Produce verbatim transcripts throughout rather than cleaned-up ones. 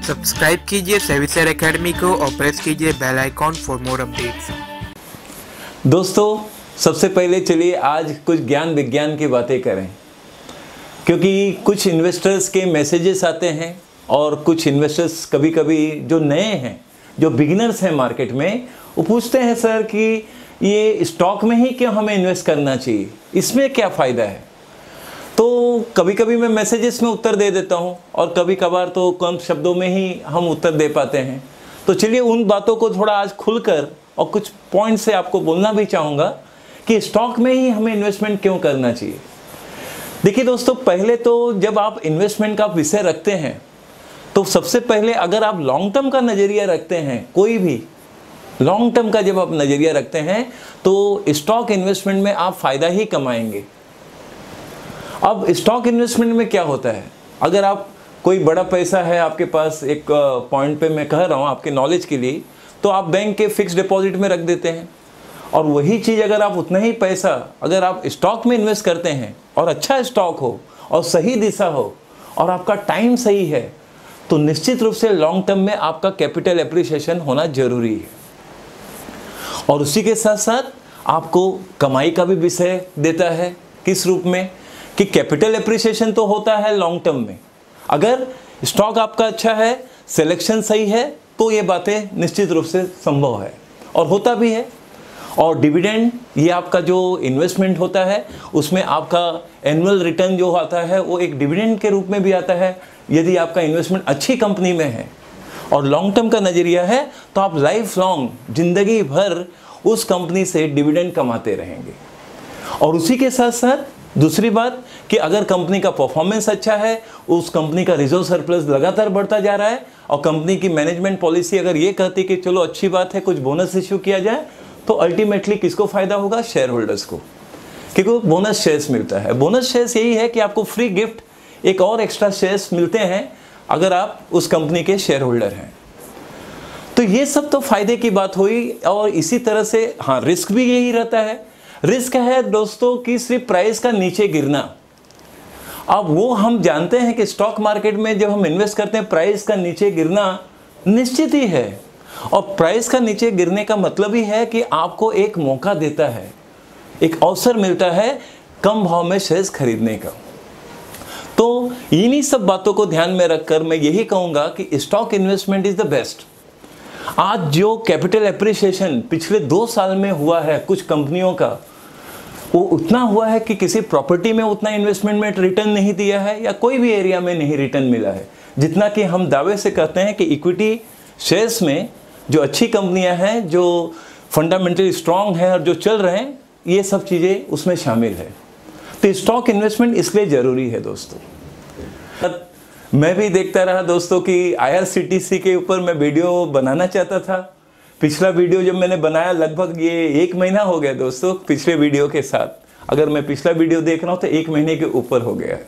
Subscribe कीजिए सेविसर academy को और प्रेस कीजिए bell icon for more updates. दोस्तों, सबसे पहले चलिए आज कुछ ज्ञान विज्ञान की बातें करें, क्योंकि कुछ इन्वेस्टर्स के मैसेजेस आते हैं और कुछ इन्वेस्टर्स कभी कभी जो नए हैं, जो बिगिनर्स हैं मार्केट में, वो पूछते हैं सर कि ये स्टॉक में ही क्यों हमें इन्वेस्ट करना चाहिए, इसमें क्या फ़ायदा है। तो कभी कभी मैं मैसेजेस में उत्तर दे देता हूँ और कभी कभार तो कम शब्दों में ही हम उत्तर दे पाते हैं। तो चलिए उन बातों को थोड़ा आज खुलकर और कुछ पॉइंट से आपको बोलना भी चाहूँगा कि स्टॉक में ही हमें इन्वेस्टमेंट क्यों करना चाहिए। देखिए दोस्तों, पहले तो जब आप इन्वेस्टमेंट का विषय रखते हैं तो सबसे पहले अगर आप लॉन्ग टर्म का नज़रिया रखते हैं, कोई भी लॉन्ग टर्म का जब आप नज़रिया रखते हैं तो स्टॉक इन्वेस्टमेंट में आप फ़ायदा ही कमाएंगे। अब स्टॉक इन्वेस्टमेंट में क्या होता है, अगर आप कोई बड़ा पैसा है आपके पास, एक पॉइंट पे मैं कह रहा हूँ आपके नॉलेज के लिए, तो आप बैंक के फिक्स डिपॉजिट में रख देते हैं और वही चीज़ अगर आप उतना ही पैसा अगर आप स्टॉक में इन्वेस्ट करते हैं और अच्छा स्टॉक हो और सही दिशा हो और आपका टाइम सही है, तो निश्चित रूप से लॉन्ग टर्म में आपका कैपिटल एप्रिसिएशन होना जरूरी है। और उसी के साथ साथ आपको कमाई का भी विषय देता है। किस रूप में कि कैपिटल एप्रिसिएशन तो होता है लॉन्ग टर्म में, अगर स्टॉक आपका अच्छा है, सिलेक्शन सही है, तो ये बातें निश्चित रूप से संभव है और होता भी है। और डिविडेंड, ये आपका जो इन्वेस्टमेंट होता है उसमें आपका एनुअल रिटर्न जो आता है वो एक डिविडेंड के रूप में भी आता है, यदि आपका इन्वेस्टमेंट अच्छी कंपनी में है और लॉन्ग टर्म का नज़रिया है तो आप लाइफ लॉन्ग जिंदगी भर उस कंपनी से डिविडेंड कमाते रहेंगे। और उसी के साथ साथ दूसरी बात कि अगर कंपनी का परफॉर्मेंस अच्छा है, उस कंपनी का रिजर्व सरप्लस लगातार बढ़ता जा रहा है और कंपनी की मैनेजमेंट पॉलिसी अगर ये कहती कि चलो अच्छी बात है कुछ बोनस इश्यू किया जाए, तो अल्टीमेटली किसको फ़ायदा होगा? शेयर होल्डर्स को, क्योंकि बोनस शेयर्स मिलता है। बोनस शेयर्स यही है कि आपको फ्री गिफ्ट एक और एक्स्ट्रा शेयर्स मिलते हैं अगर आप उस कंपनी के शेयर होल्डर हैं। तो ये सब तो फायदे की बात हुई। और इसी तरह से हाँ, रिस्क भी यही रहता है। रिस्क है दोस्तों कि सिर्फ प्राइस का नीचे गिरना। अब वो हम जानते हैं कि स्टॉक मार्केट में जब हम इन्वेस्ट करते हैं प्राइस का नीचे गिरना निश्चित ही है, और प्राइस का नीचे गिरने का मतलब ही है कि आपको एक मौका देता है, एक अवसर मिलता है कम भाव में शेयर्स खरीदने का। तो इन्हीं सब बातों को ध्यान में रखकर मैं यही कहूँगा कि stock investment is the best. आज जो कैपिटल एप्रिसिएशन पिछले दो साल में हुआ है कुछ कंपनियों का, वो उतना हुआ है कि किसी प्रॉपर्टी में उतना इन्वेस्टमेंट में रिटर्न नहीं दिया है या कोई भी एरिया में नहीं रिटर्न मिला है, जितना कि हम दावे से कहते हैं कि इक्विटी शेयर्स में जो अच्छी कंपनियां हैं, जो फंडामेंटली स्ट्रांग हैं और जो चल रहे हैं, ये सब चीज़ें उसमें शामिल है। तो स्टॉक इन्वेस्टमेंट इसलिए ज़रूरी है दोस्तों। मैं भी देखता रहा दोस्तों कि I R C T C के ऊपर मैं वीडियो बनाना चाहता था। पिछला वीडियो जब मैंने बनाया लगभग ये एक महीना हो गया दोस्तों पिछले वीडियो के साथ। अगर मैं पिछला वीडियो देख रहा हूँ तो एक महीने के ऊपर हो गया है।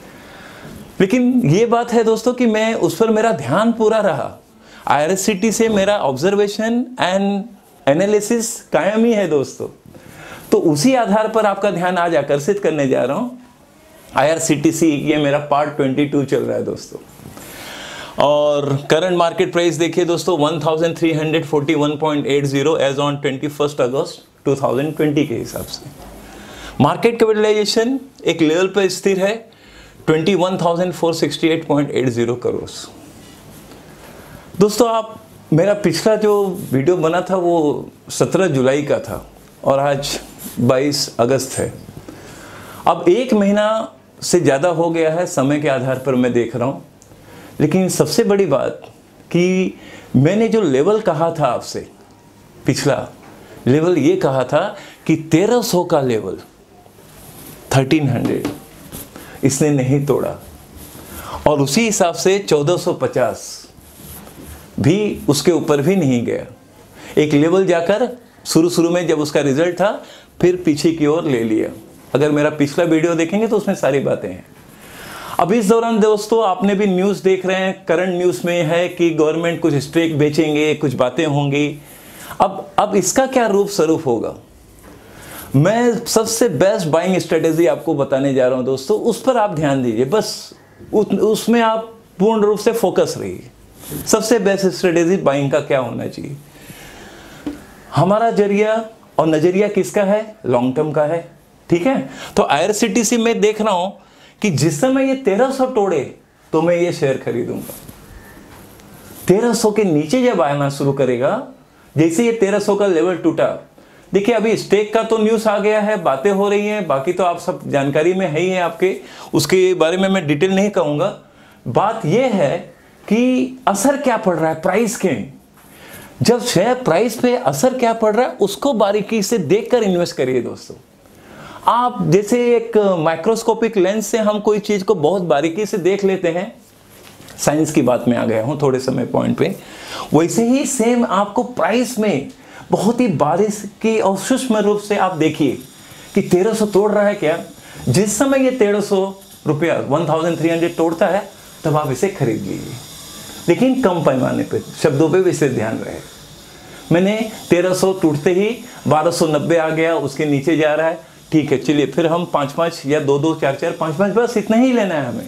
लेकिन ये बात है दोस्तों कि मैं उस पर मेरा ध्यान पूरा रहा। आई आर सी टी से मेरा ऑब्जर्वेशन एंड एनालिसिस कायम ही है दोस्तों। तो उसी आधार पर आपका ध्यान आज आकर्षित करने जा रहा हूँ। I R C T C ये मेरा पार्ट बाईस चल रहा है दोस्तों। और करंट मार्केट प्राइस देखिए दोस्तों one thousand three hundred forty one point eight zero as on twenty first August two thousand twenty के हिसाब से। मार्केट कैपिटलाइजेशन एक लेवल पर स्थिर है twenty one thousand four sixty eight point eight zero crore. दोस्तों, आप मेरा पिछला जो वीडियो बना था वो सत्रह जुलाई का था और आज बाईस अगस्त है। अब एक महीना से ज़्यादा हो गया है समय के आधार पर मैं देख रहा हूँ। लेकिन सबसे बड़ी बात कि मैंने जो लेवल कहा था आपसे, पिछला लेवल ये कहा था कि तेरह सौ का लेवल तेरह सौ, इसने नहीं तोड़ा और उसी हिसाब से चौदह सौ पचास भी उसके ऊपर भी नहीं गया। एक लेवल जाकर शुरू शुरू में जब उसका रिजल्ट था फिर पीछे की ओर ले लिया। अगर मेरा पिछला वीडियो देखेंगे तो उसमें सारी बातें हैं। अब इस दौरान दोस्तों आपने भी न्यूज़ देख रहे हैं, करंट न्यूज़ में है कि गवर्नमेंट कुछ स्टेक बेचेंगे, कुछ बातें होंगी। अब अब इसका क्या रूप स्वरूप होगा? मैं सबसे बेस्ट बाइंग स्ट्रेटेजी आपको बताने जा रहा हूं दोस्तों, उस पर आप ध्यान दीजिए। बस उसमें आप पूर्ण रूप से फोकस रहिए। सबसे बेस्ट स्ट्रेटेजी बाइंग का क्या होना चाहिए? हमारा जरिया और नजरिया किसका है? लॉन्ग टर्म का है, ठीक है। तो आईआरसीटीसी में देख रहा हूं कि जिस समय ये तेरह सौ तोड़े तो मैं ये शेयर खरीदूंगा। तेरह सौ के नीचे जब आना शुरू करेगा, जैसे ये तेरह सौ का लेवल टूटा, देखिए अभी स्टेक का तो न्यूज़ आ गया है, बातें हो रही हैं, बाकी तो आप सब जानकारी में है ही है आपके, उसके बारे में मैं डिटेल नहीं कहूँगा। बात यह है कि असर क्या पड़ रहा है प्राइस के, जब शेयर प्राइस पे असर क्या पड़ रहा है उसको बारीकी से देखकर इन्वेस्ट करिए दोस्तों। आप जैसे एक माइक्रोस्कोपिक लेंस से हम कोई चीज़ को बहुत बारीकी से देख लेते हैं, साइंस की बात में आ गया हूँ थोड़े समय पॉइंट पे, वैसे ही सेम आपको प्राइस में बहुत ही बारीकी और सूक्ष्म रूप से आप देखिए कि तेरह सौ तोड़ रहा है क्या। जिस समय ये तेरह सौ रुपया वन थाउजेंड थ्री हंड्रेड तोड़ता है तब आप इसे खरीद लीजिए, लेकिन कम पैमाने पे, शब्दों पे विशेष ध्यान रहे। मैंने तेरह सौ टूटते ही बारह सौ नब्बे आ गया, उसके नीचे जा रहा है, ठीक है चलिए फिर हम पाँच पाँच या दो दो चार चार पाँच पाँच बस इतना ही लेना है हमें।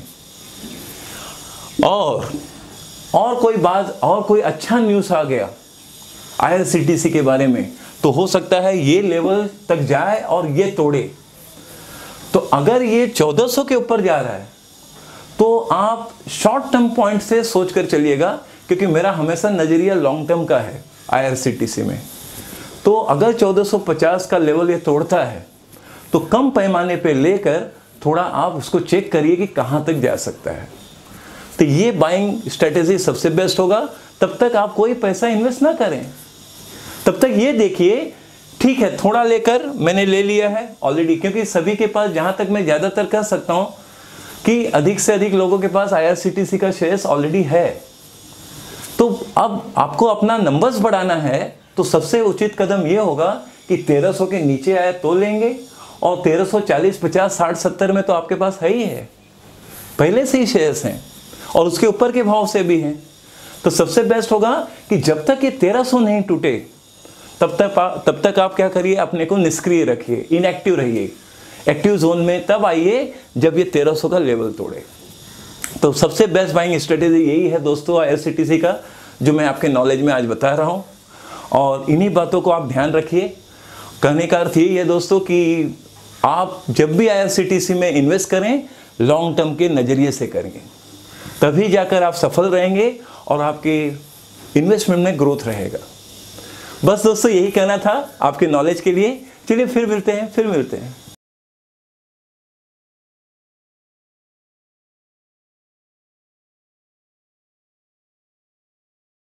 और और कोई बात और कोई अच्छा न्यूज़ आ गया आईआरसीटीसी के बारे में, तो हो सकता है ये लेवल तक जाए और ये तोड़े। तो अगर ये चौदह सौ के ऊपर जा रहा है तो आप शॉर्ट टर्म पॉइंट से सोचकर चलिएगा, क्योंकि मेरा हमेशा नज़रिया लॉन्ग टर्म का है आईआरसीटीसी में। तो अगर चौदह सौ पचास का लेवल ये तोड़ता है तो कम पैमाने पे लेकर थोड़ा आप उसको चेक करिए कि कहाँ तक जा सकता है। तो ये बाइंग स्ट्रेटेजी सबसे बेस्ट होगा। तब तक आप कोई पैसा इन्वेस्ट ना करें, तब तक ये देखिए ठीक है थोड़ा लेकर मैंने ले लिया है ऑलरेडी, क्योंकि सभी के पास, जहाँ तक मैं ज़्यादातर कह सकता हूँ कि अधिक से अधिक लोगों के पास आईआरसीटीसी का शेयर्स ऑलरेडी है। तो अब आपको अपना नंबर्स बढ़ाना है तो सबसे उचित कदम ये होगा कि तेरह सौ के नीचे आए तो लेंगे, और तेरह सौ चालीस पचास साठ सत्तर में तो आपके पास है ही है, पहले से ही शेयर्स हैं और उसके ऊपर के भाव से भी हैं। तो सबसे बेस्ट होगा कि जब तक ये तेरह सौ नहीं टूटे तब तक तब तक आप क्या करिए, अपने को निष्क्रिय रखिए, इनएक्टिव रहिए। एक्टिव जोन में तब आइए जब ये तेरह सौ का लेवल तोड़े। तो सबसे बेस्ट बाइंग स्ट्रेटेजी यही है दोस्तों आईआरसीटीसी का, जो मैं आपके नॉलेज में आज बता रहा हूँ, और इन्हीं बातों को आप ध्यान रखिए। कहने का अर्थ यही है दोस्तों कि आप जब भी आईआरसीटीसी में इन्वेस्ट करें लॉन्ग टर्म के नज़रिए से करेंगे, तभी जाकर आप सफल रहेंगे और आपके इन्वेस्टमेंट में ग्रोथ रहेगा। बस दोस्तों यही कहना था आपके नॉलेज के लिए। चलिए फिर मिलते हैं फिर मिलते हैं